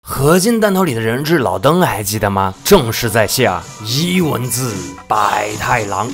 合金弹头里的人质老登还记得吗？正是在下一文字白太狼。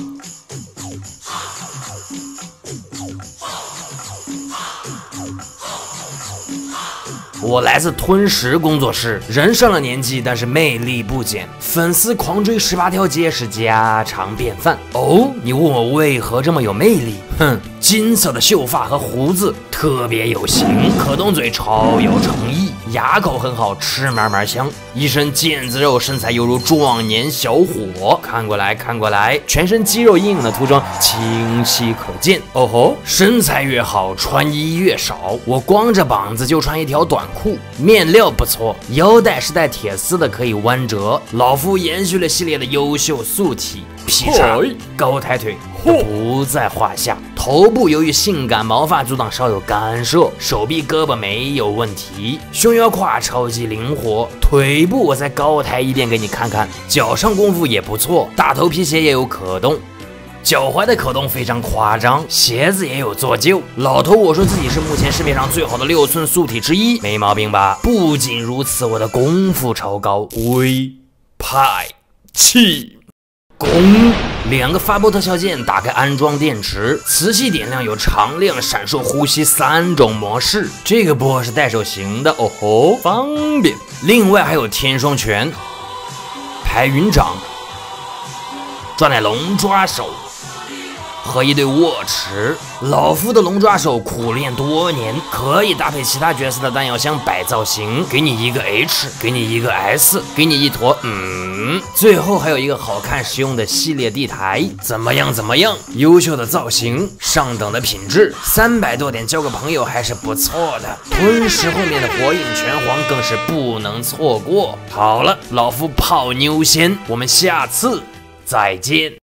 我来自吞食工作室，人上了年纪，但是魅力不减，粉丝狂追18条街是家常便饭。哦，你问我为何这么有魅力？哼，金色的秀发和胡子特别有型，可动嘴超有诚意，牙口很好，吃嘛嘛香，一身腱子肉，身材犹如壮年小伙。看过来，看过来，全身肌肉阴影的涂装清晰可见。哦吼，身材越好，穿衣越少。我光着膀子就穿一条短裤，面料不错，腰带是带铁丝的，可以弯折。老夫延续了系列的优秀素体，劈叉、高抬腿不在话下。头部由于性感毛发阻挡稍有干涉，手臂胳膊没有问题，胸腰胯超级灵活，腿部我再高抬一遍给你看看，脚上功夫也不错，大头皮鞋也有可动。脚踝的可动非常夸张，鞋子也有做旧。老头我说自己是目前市面上最好的6寸素体之一，没毛病吧？不仅如此，我的功夫超高，威派气功。2个发波特效键打开安装电池，磁吸点亮有常亮、闪烁、呼吸3种模式。这个波是带手型的，哦吼，方便。另外还有天双拳、排云掌、抓奶龙抓手和一对握持。老夫的龙抓手苦练多年，可以搭配其他角色的弹药箱摆造型，给你一个 H， 给你一个 S， 给你一坨最后还有一个好看实用的系列地台。怎么样？怎么样？优秀的造型，上等的品质，300多点交个朋友还是不错的。吞食后面的火影拳皇更是不能错过。好了，老夫泡妞仙，我们下次再见。